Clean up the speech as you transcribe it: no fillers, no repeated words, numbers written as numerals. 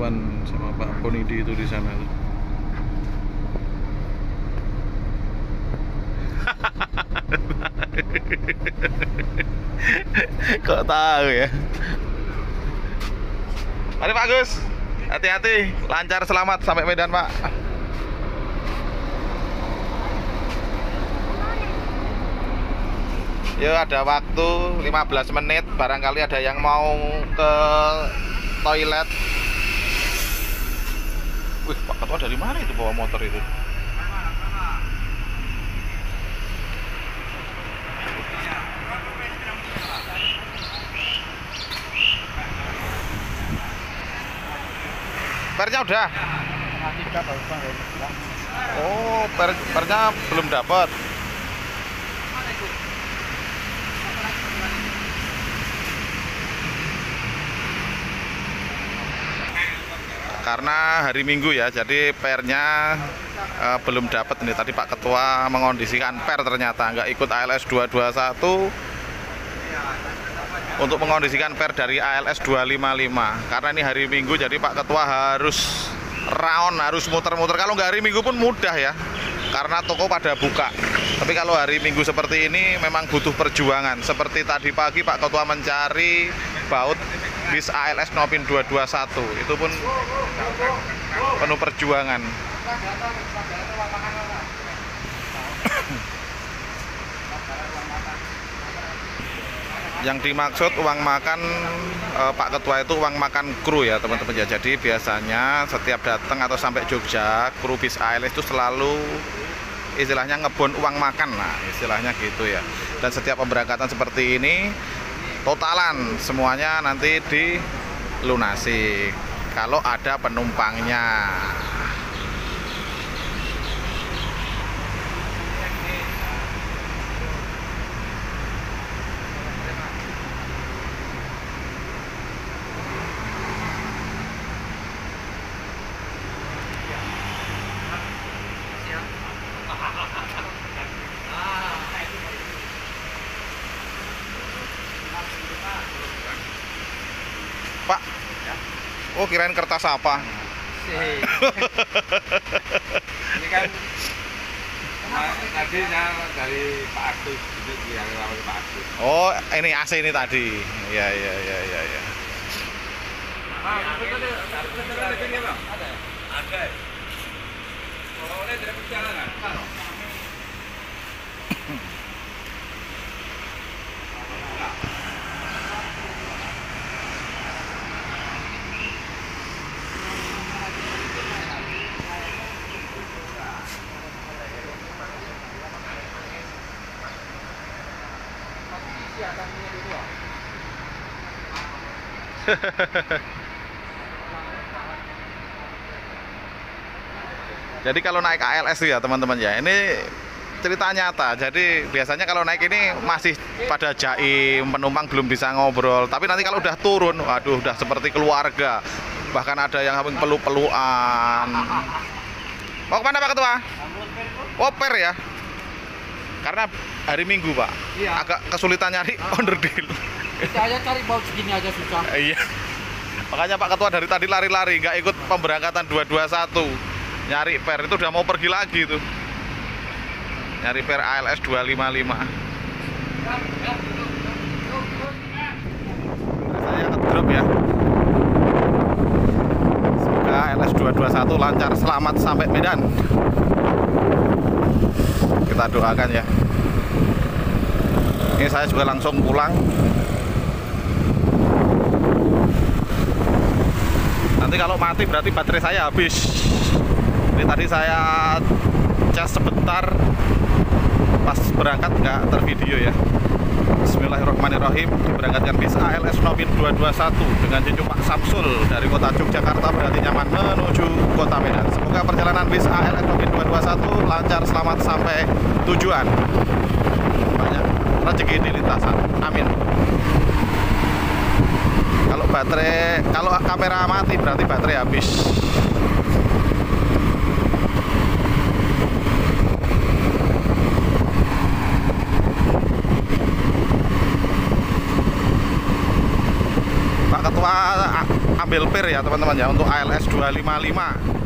Iwan sama Pak Bonidi itu di sana tuh. Kok tahu ya? Mari Pak Gus, hati-hati, lancar selamat sampai Medan Pak. Yuk, ada waktu 15 menit, barangkali ada yang mau ke toilet. Wih, Pak Ketua dari mana itu bawa motor itu? Pernya udah? Oh, pernya belum dapat. Karena hari Minggu ya, jadi pernya belum dapat ini. Tadi Pak Ketua mengondisikan per ternyata nggak ikut ALS 221 untuk mengondisikan per dari ALS 255. Karena ini hari Minggu, jadi Pak Ketua harus round, harus muter-muter. Kalau nggak hari Minggu pun mudah ya, karena toko pada buka. Tapi kalau hari Minggu seperti ini memang butuh perjuangan. Seperti tadi pagi Pak Ketua mencari baut bis ALS Nopin 221, itu pun penuh perjuangan. Yang dimaksud uang makan Pak Ketua itu uang makan kru ya teman-teman ya. Jadi biasanya setiap datang atau sampai Jogja, kru bis ALS itu selalu istilahnya ngebon uang makan, nah istilahnya gitu ya. Dan setiap pemberangkatan seperti ini totalan semuanya nanti dilunasi kalau ada penumpangnya. Pak, oh kirain kertas apa? Ini kan tadi dari Pak Agus, itu yang rawat Pak Agus. Oh, ini AC ini tadi. Ya. Ada. Oh, ini dari perjalanan. Jadi kalau naik ALS itu ya teman-teman ya, ini cerita nyata. Jadi biasanya kalau naik ini masih pada jaim, penumpang belum bisa ngobrol. Tapi nanti kalau udah turun, waduh udah seperti keluarga. Bahkan ada yang peluk-pelukan. Mau kemana Pak Ketua? Oh, per ya? Karena hari Minggu Pak, Iya. agak kesulitan nyari onderdil. Kita aja cari baut segini aja susah. Iya. Makanya Pak Ketua dari tadi lari-lari, nggak ikut pemberangkatan 221. Nyari per, itu udah mau pergi lagi tuh. Nyari per ALS 255. Saya ngedrop ya. Semoga ALS 221 lancar selamat sampai Medan. Kita doakan ya. Ini saya juga langsung pulang. Nanti kalau mati berarti baterai saya habis. Ini tadi saya cas sebentar, pas berangkat nggak tervideo ya. Bismillahirrahmanirrahim. Diberangkatkan bis ALS Nopin 221 dengan cucu Pak Samsul dari kota Yogyakarta, berarti nyaman menuju kota Medan. Semoga perjalanan bis ALS Nopin 221 lancar selamat sampai tujuan. Banyak rezeki di lintasan. Amin. Kalau kamera mati berarti baterai habis. Pak Ketua ambil pir ya teman-teman ya untuk ALS 255.